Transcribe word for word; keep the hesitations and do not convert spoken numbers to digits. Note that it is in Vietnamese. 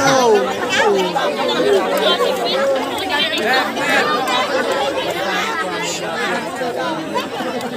Hãy subscribe cho kênh Ghiền Mì Gõ để không bỏ lỡ